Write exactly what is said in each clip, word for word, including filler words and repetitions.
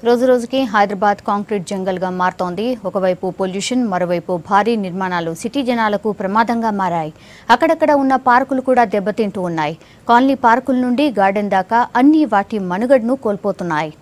రోజు రోజుకి హైదరాబాద్ కాంక్రీట్ జంగల్గా మారుతోంది. ఒకవైపు పొల్యూషన్, మరోవైపు భారీ నిర్మాణాలు సిటీ జనాలకు ప్రమాదంగా మారాయి. అక్కడక్కడ ఉన్న పార్కులు కూడా దెబ్బతింటూ ఉన్నాయి. కాలనీ పార్కుల నుండి గార్డెన్ దాకా అన్ని వాటి మనుగడను కోల్పోతున్నాయి.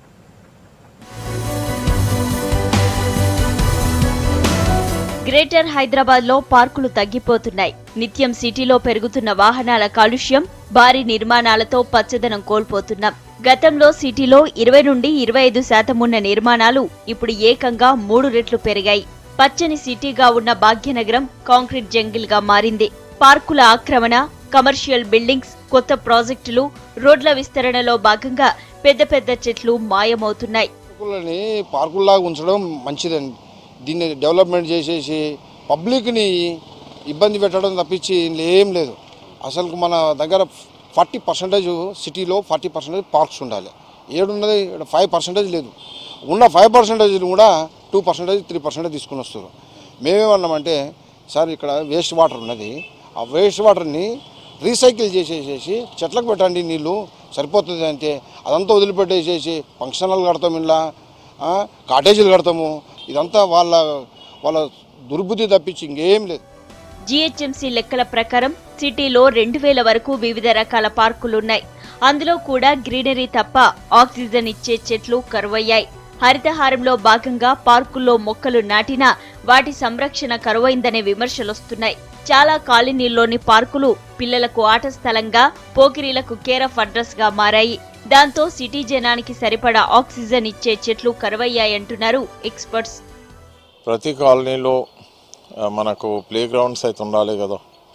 గ్రేటర్ హైదరాబాద్ లో పార్కులు తగ్గిపోతున్నాయి. నిత్యం సిటీలో పెరుగుతున్న వాహనాల కాలుష్యం, భారీ నిర్మాణాలతో పచ్చదనం కోల్పోతున్నాం. గతంలో సిటీలో ఇరవై నుండి ఇరవై ఐదు శాతం ఉన్న నిర్మాణాలు ఇప్పుడు ఏకంగా మూడు రెట్లు పెరిగాయి. పచ్చని సిటీగా ఉన్న భాగ్యనగరం కాంక్రీట్ జంగిల్ గా మారింది. పార్కుల ఆక్రమణ, కమర్షియల్ బిల్డింగ్స్, కొత్త ప్రాజెక్టులు, రోడ్ల విస్తరణలో భాగంగా పెద్ద పెద్ద చెట్లు మాయమవుతున్నాయి. పార్కుల్లాగా ఉంచడం మంచిదండి. దీన్ని డెవలప్మెంట్ చేసేసి పబ్లిక్ని ఇబ్బంది పెట్టడం తప్పించి ఏం లేదు. అసలు మన దగ్గర ఫార్టీ పర్సెంటేజ్ సిటీలో ఫార్టీ పర్సెంటేజ్ పార్క్స్ ఉండాలి. ఏడున్నది ఫైవ్ పర్సెంటేజ్ లేదు. ఉన్న ఫైవ్ పర్సెంటేజ్ కూడా టూ పర్సెంటేజ్ త్రీ పర్సెంటేజ్ తీసుకుని వస్తారు. మేమేమన్నామంటే సార్ ఇక్కడ వేస్ట్ వాటర్ ఉన్నది, ఆ వేస్ట్ వాటర్ని రీసైకిల్ చేసేసేసి చెట్లకు పెట్టండి, నీళ్ళు సరిపోతుంది అంటే అదంతా వదిలిపెట్టేసేసి ఫంక్షనల్ కడతాము, ఇలా కాటేజీలు కడతాము. ఇదంతా వాళ్ళ వాళ్ళ దుర్బుద్ధి తప్పించి ఇంకేం లేదు. జీహెచ్ఎంసీ లెక్కల ప్రకారం సిటీలో రెండు వేల వరకు వివిధ రకాల పార్కులున్నాయి. అందులో కూడా గ్రీనరీ తప్ప ఆక్సిజన్ ఇచ్చే చెట్లు కరువయ్యాయి. హరితహారంలో భాగంగా పార్కుల్లో మొక్కలు నాటినా వాటి సంరక్షణ కరువైందనే విమర్శలొస్తున్నాయి. చాలా కాలనీల్లోని పార్కులు పిల్లలకు ఆట స్థలంగా, పోకిరీలకు కేర్ ఆఫ్ అడ్రస్ గా మారాయి. దాంతో సిటీ జనానికి సరిపడా ఆక్సిజన్ ఇచ్చే చెట్లు కరువయ్యాయంటున్నారు ఎక్స్పర్ట్స్. ప్రతి కాలనీలో మనకు ప్లే గ్రౌండ్స్ అయితే ఉండాలి కదా,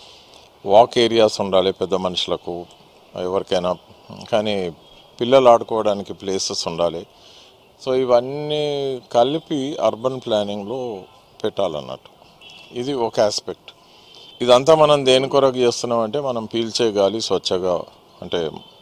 వాక్ ఏరియాస్ ఉండాలి పెద్ద మనుషులకు ఎవరికైనా, కానీ పిల్లలు ఆడుకోవడానికి ప్లేసెస్ ఉండాలి. సో ఇవన్నీ కలిపి అర్బన్ ప్లానింగ్లో పెట్టాలన్నట్టు. ఇది ఒక ఆస్పెక్ట్. ఇదంతా మనం దేని కొరకు చేస్తున్నామంటే మనం పీల్చే గాలి స్వచ్ఛగా, అంటే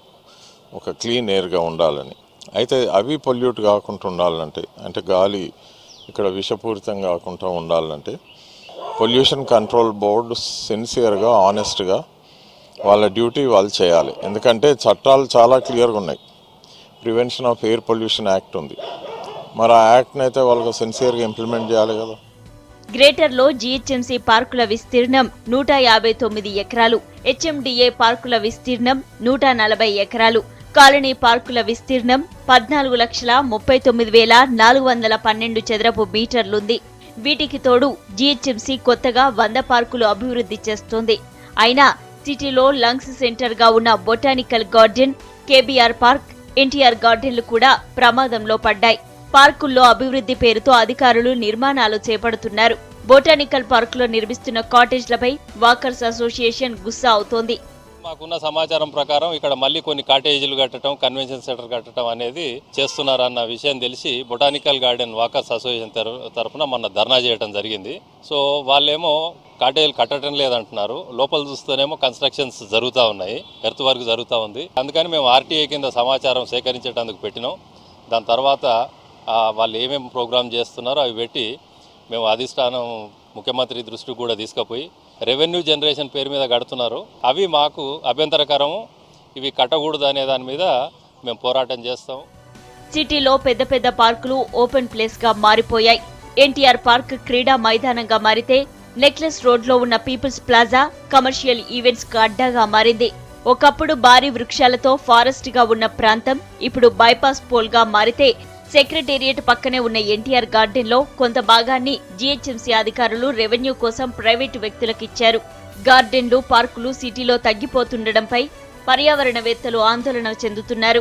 ఒక క్లీన్ ఎయిర్గా ఉండాలని. అయితే అవి పొల్యూట్ కాకుండా ఉండాలంటే, అంటే గాలి ఇక్కడ విషపూరితం కాకుండా ఉండాలంటే పొల్యూషన్ కంట్రోల్ బోర్డు సిన్సియర్గా, ఆనెస్ట్గా వాళ్ళ డ్యూటీ వాళ్ళు చేయాలి. ఎందుకంటే చట్టాలు చాలా క్లియర్గా ఉన్నాయి. Prevention of air pollution act ఉంది. మరి ఆ యాక్ట్ని అయితే వాళ్ళకి సిన్సియర్గా ఇంప్లిమెంట్ చేయాలి కదా. గ్రేటర్లో జీహెచ్ఎంసీ పార్కుల విస్తీర్ణం నూట యాభై తొమ్మిది ఎకరాలు, హెచ్ఎండిఏ పార్కుల విస్తీర్ణం నూట నలభై ఎకరాలు, కాలనీ పార్కుల విస్తీర్ణం పద్నాలుగు లక్షల ముప్పై తొమ్మిది వేల నాలుగు వందల పన్నెండు చదరపు మీటర్లుంది. వీటికి తోడు జీహెచ్ఎంసీ కొత్తగా వంద పార్కులు అభివృద్ధి చేస్తోంది. అయినా సిటీలో లంగ్స్ సెంటర్ గా ఉన్న botanical garden, KBR park, NTR గార్డెన్లు కూడా ప్రమాదంలో పడ్డాయి. పార్కుల్లో అభివృద్ధి పేరుతో అధికారులు నిర్మాణాలు చేపడుతున్నారు. బొటానికల్ పార్కులో నిర్మిస్తున్న కాటేజ్లపై వాకర్స్ అసోసియేషన్ గుస్సా అవుతోంది. మాకున్న సమాచారం ప్రకారం ఇక్కడ మళ్ళీ కొన్ని కాటేజీలు కట్టడం, కన్వెన్షన్ సెంటర్ కట్టడం అనేది చేస్తున్నారన్న విషయం తెలిసి బొటానికల్ గార్డెన్ వాకర్స్ అసోసియేషన్ తరఫున మొన్న ధర్నా చేయడం జరిగింది. సో వాళ్ళేమో కాటేజీలు కట్టడం లేదంటున్నారు, లోపల చూస్తేనేమో కన్స్ట్రక్షన్స్ జరుగుతూ ఉన్నాయి, ఎర్త్ వర్క్ జరుగుతూ ఉంది. అందుకని మేము ఆర్టీఏ కింద సమాచారం సేకరించేటందుకు పెట్టినాం. దాని తర్వాత వాళ్ళు ఏమేమి ప్రోగ్రామ్ చేస్తున్నారో అవి పెట్టి మేము అధిష్టానం ముఖ్యమంత్రి దృష్టికి కూడా తీసుకుపోయి రెవెన్యూ జనరేషన్ పేరు మీద కడుతున్నారు, అవి మాకు అభ్యంతరకరము, ఇవి కట్టకూడదు అనే దాని మీద మేము పోరాటం చేస్తాం. సిటీలో పెద్ద పెద్ద పార్కులు ఓపెన్ ప్లేస్ గా మారిపోయాయి. ఎన్టీఆర్ పార్క్ క్రీడా మైదానంగా మారితే నెక్లెస్ రోడ్ లో ఉన్న పీపుల్స్ ప్లాజా కమర్షియల్ ఈవెంట్స్ కు అడ్డాగా మారింది. ఒకప్పుడు భారీ వృక్షాలతో ఫారెస్ట్ గా ఉన్న ప్రాంతం ఇప్పుడు బైపాస్ పోల్ గా మారితే సెక్రటేరియట్ పక్కనే ఉన్న ఎన్టీఆర్ గార్డెన్ లో కొంత భాగాన్ని జీహెచ్ఎంసీ అధికారులు రెవెన్యూ కోసం ప్రైవేటు వ్యక్తులకు ఇచ్చారు. గార్డెన్లు, పార్కులు సిటీలో తగ్గిపోతుండటంపై పర్యావరణవేత్తలు ఆందోళన చెందుతున్నారు.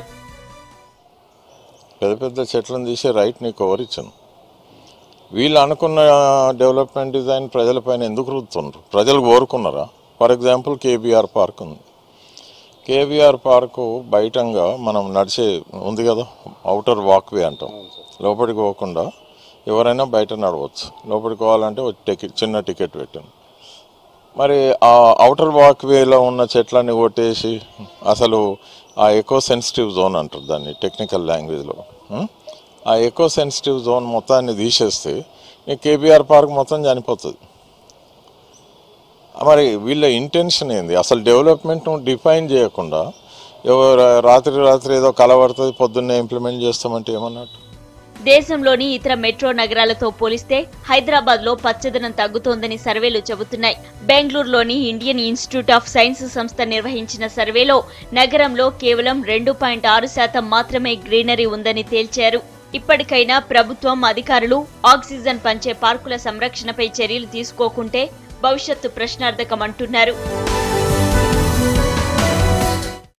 పెద్ద పెద్ద చెట్లను తీసే రైట్ నీకు ఎవరిచ్చాను? వీళ్ళు అనుకున్న డెవలప్మెంట్ డిజైన్ ప్రజలపైన ఎందుకు రుద్దుతున్నారు? ప్రజలు కోరుకున్నారా? ఫర్ ఎగ్జాంపుల్ కేబీఆర్ పార్క్ ఉంది. కేబీఆర్ పార్కు బయటంగా మనం నడిచే ఉంది కదా, అవుటర్ వాక్వే అంటాం. లోపలికి పోకుండా ఎవరైనా బయట నడవచ్చు. లోపలికి పోవాలంటే టికెట్, చిన్న టికెట్ పెట్టాను. మరి ఆ అవుటర్ వాక్వేలో ఉన్న చెట్లన్నీ కొట్టేసి అసలు ఆ ఎకో సెన్సిటివ్ జోన్ అంటారు దాన్ని టెక్నికల్ లాంగ్వేజ్లో, ఆ ఎకో సెన్సిటివ్ జోన్ మొత్తాన్ని తీసేస్తే ఈ కేబీఆర్ పార్క్ మొత్తం చనిపోతుంది. మరి వీళ్ళ ఇంటెన్షన్ ఏంది? అసలు డెవలప్మెంట్ను డిఫైన్ చేయకుండా రాత్రి రాత్రి ఏదో కలబడుతుంది, పొద్దున్నే ఇంప్లిమెంట్ చేస్తామంటే ఏమన్నట్టు? దేశంలోని ఇతర మెట్రో నగరాలతో పోలిస్తే హైదరాబాద్ లో పచ్చదనం తగ్గుతోందని సర్వేలు చెబుతున్నాయి. బెంగళూరులోని ఇండియన్ ఇన్స్టిట్యూట్ ఆఫ్ సైన్స్ సంస్థ నిర్వహించిన సర్వేలో నగరంలో కేవలం రెండు పాయింట్ ఆరు శాతం మాత్రమే గ్రీనరీ ఉందని తేల్చారు. ఇప్పటికైనా ప్రభుత్వం అధికారులు ఆక్సిజన్ పంచే పార్కుల సంరక్షణపై చర్యలు తీసుకోకుంటే భవిష్యత్తు ప్రశ్నార్థకమంటున్నారు.